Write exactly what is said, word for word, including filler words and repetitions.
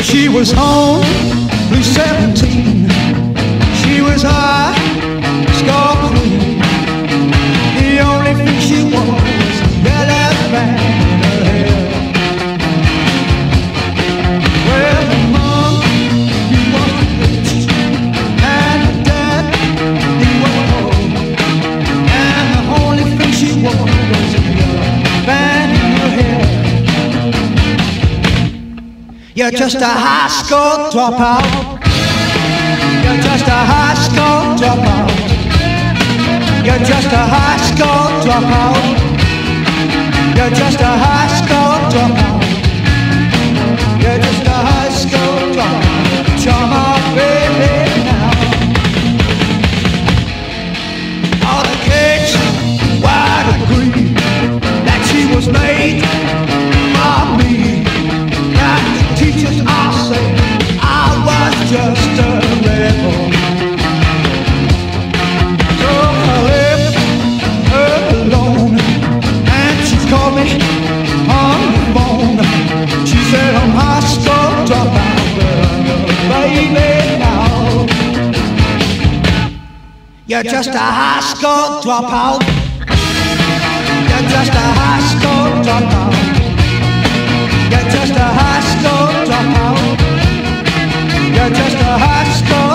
She was only seventeen. She was high, scar queen. The only thing she wore was a yellow band in her hair. Well, her mom, he was rich, and her dad, he was poor. And the only thing she wore was a yellow band in her hair. You're just a high school dropout. You're just a high school dropout. You're just a high school dropout. You're just a high school dropout. You're just a high school dropout. You're my baby now. All the kids would agree that she was made for me. Teachers all say I was just a rebel. So I left her alone, and she called me on the phone. She said I'm high school dropout, but I'm your baby now. You're just a high school dropout. You're just a high school dropout. You're just a high school dropout. You're just a high school